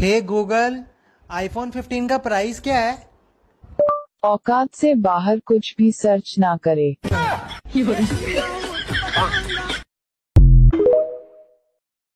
हे Google, iPhone 15 का price क्या है? औकात से बाहर कुछ भी सर्च ना करे।